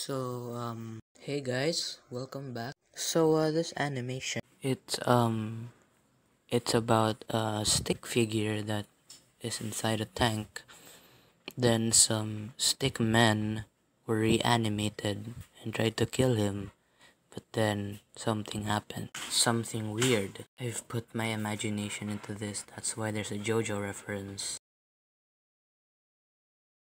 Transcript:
Hey guys, welcome back. This animation, it's about a stick figure that is inside a tank. Then some stick men were reanimated and tried to kill him, but then something happened. Something weird. I've put my imagination into this, that's why there's a JoJo reference.